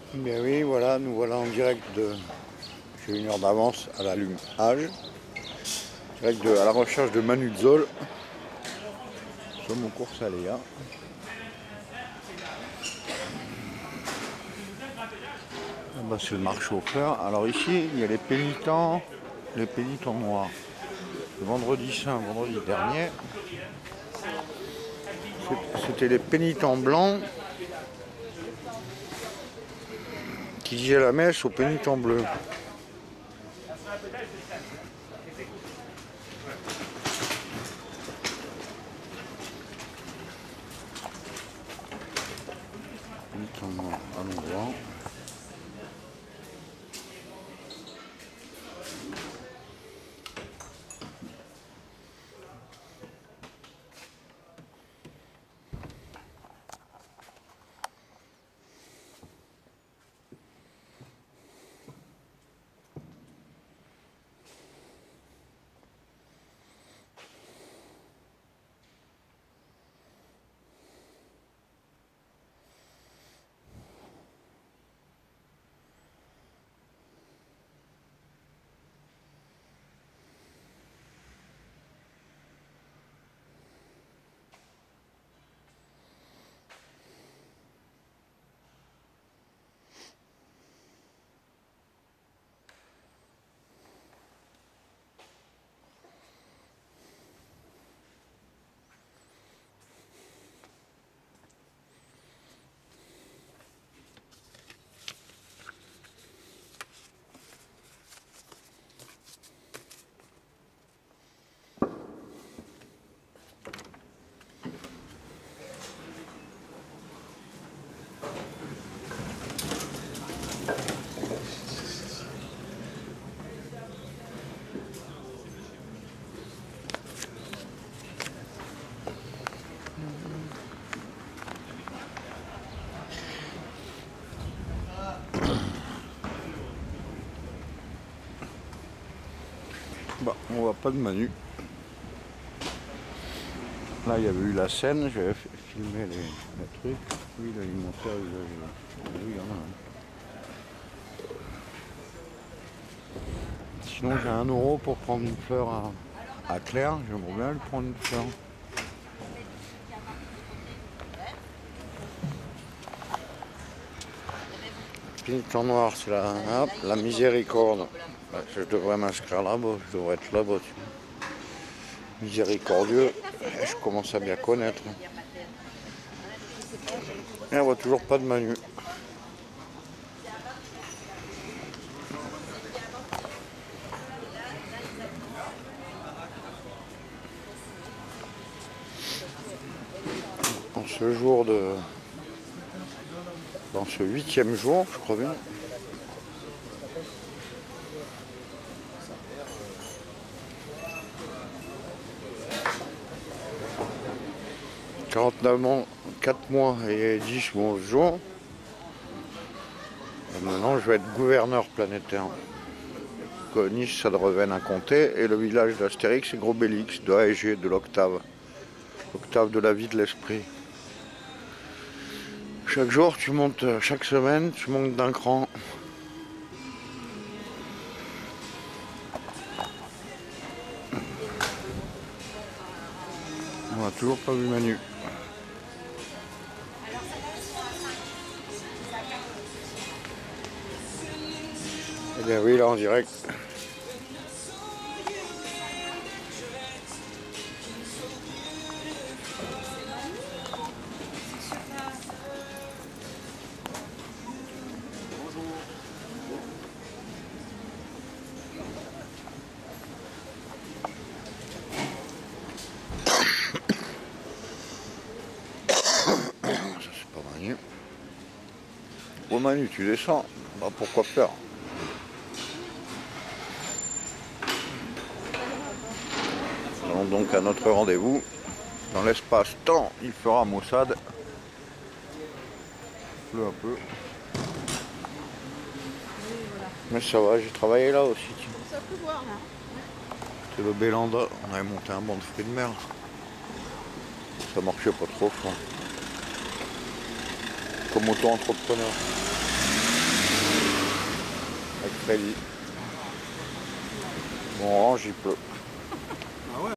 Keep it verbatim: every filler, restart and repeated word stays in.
Bien oui, voilà, nous voilà en direct de... J'ai une heure d'avance à l'allumage. Direct de, à la recherche de Manu Zol. Sur mon course à Léa. Ah bah, c'est le marché aux fleurs. Alors ici, il y a les pénitents, les pénitents noirs. Le vendredi saint, vendredi dernier, c'était les pénitents blancs qui disaient la messe aux pénitents bleus. Pénitents noirs à l'endroit. Bah, on voit pas de Manu. Là, il y avait eu la scène, j'avais filmé les, les trucs. Oui, l'alimentaire, il y en a un. Sinon, j'ai un euro pour prendre une fleur à, à Claire. J'aimerais bien lui prendre une fleur. Pénitent noir, c'est la, hop, la miséricorde. Bah, je devrais m'inscrire là-bas, je devrais être là-bas. Miséricordieux, je commence à bien connaître. Et on voit toujours pas de Manu. En ce jour de... Dans ce huitième jour, je crois bien. quarante-neuf mois, quatre mois et dix onze jours. Et maintenant, je vais être gouverneur planétaire. Que Nice, ça revienne un comté. Et le village d'Astérix, c'est Grobélix, de A E G, de l'octave. L'octave de la vie de l'esprit. Chaque jour, tu montes, chaque semaine, tu montes d'un cran. On n'a toujours pas vu Manu. Eh bien oui, là en direct. Ça c'est pas Manu. Oh Manu, tu descends. Bah, pourquoi faire? Nous allons donc à notre rendez-vous. Dans l'espace-temps, il fera maussade. Peu à peu. Mais ça va, j'ai travaillé là aussi. Ça peut voir là. C'est le Bélanda, on avait monté un banc de fruits de mer. Ça marchait pas trop fort. Comme auto-entrepreneur. après-midi. Bon, on range, il pleut.